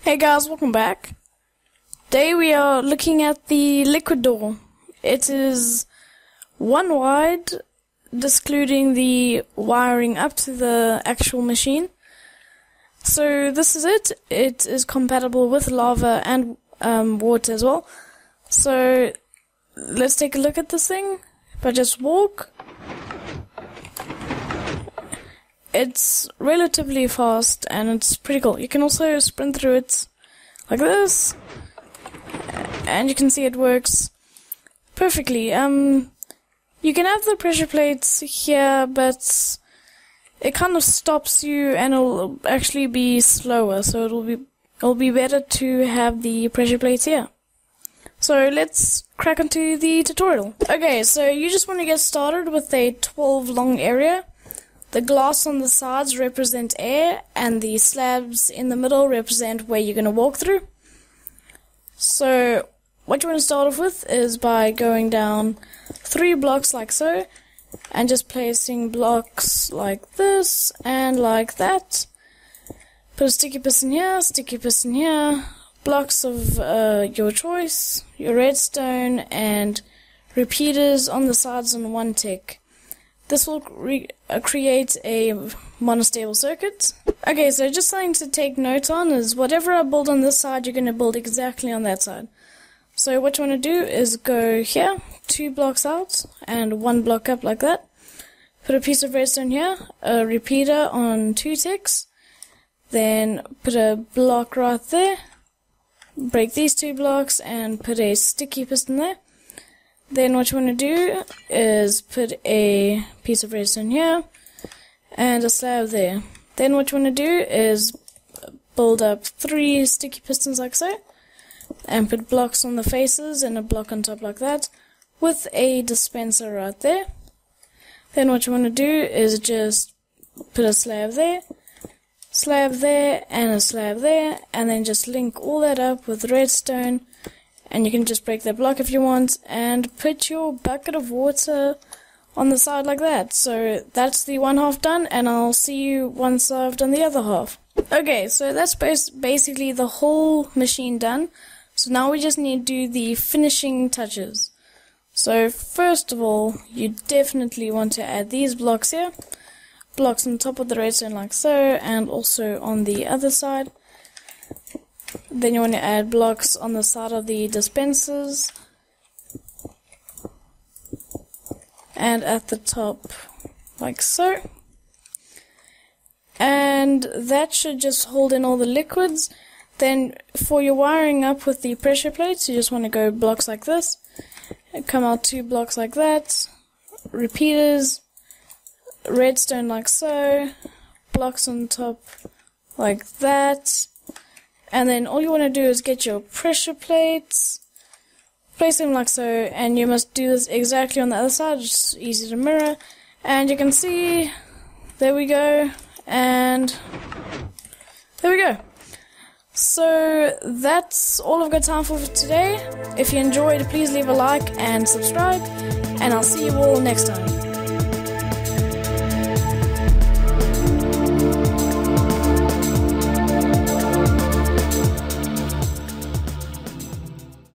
Hey guys, welcome back. Today we are looking at the liquid door. It is one wide, excluding the wiring up to the actual machine. So this is it. It is compatible with lava and water as well. So let's take a look at this thing. If I just walk, it's relatively fast and it's pretty cool. You can also sprint through it like this, and you can see it works perfectly. You can have the pressure plates here, but it kind of stops you and it'll actually be slower, so it'll be better to have the pressure plates here. So let's crack into the tutorial. Okay, so you just want to get started with a 12 long area. The glass on the sides represent air, and the slabs in the middle represent where you're going to walk through. So what you want to start off with is by going down 3 blocks like so, and just placing blocks like this and like that. Put a sticky piston here, blocks of your choice, your redstone, and repeaters on the sides on one tick. This will create a monostable circuit. Okay, so just something to take note on is whatever I build on this side, you're going to build exactly on that side. So what you want to do is go here, 2 blocks out, and 1 block up like that. Put a piece of redstone here, a repeater on 2 ticks, then put a block right there, break these 2 blocks, and put a sticky piston there. Then what you want to do is put a piece of redstone here and a slab there. Then what you want to do is build up 3 sticky pistons like so, and put blocks on the faces and a block on top like that, with a dispenser right there. Then what you want to do is just put a slab there, and a slab there, and then just link all that up with redstone. And you can just break that block if you want, and put your bucket of water on the side like that. So that's the one half done, and I'll see you once I've done the other half. Okay, so that's basically the whole machine done. So now we just need to do the finishing touches. So first of all, you definitely want to add these blocks here. Blocks on top of the redstone like so, and also on the other side. Then you want to add blocks on the side of the dispensers, and at the top like so. And that should just hold in all the liquids. Then for your wiring up with the pressure plates, you just want to go blocks like this, and come out 2 blocks like that, repeaters, redstone like so, blocks on top like that. And then all you want to do is get your pressure plates, place them like so, and you must do this exactly on the other side. It's easy to mirror, and you can see, there we go, and there we go. So that's all I've got time for today. If you enjoyed, please leave a like and subscribe, and I'll see you all next time.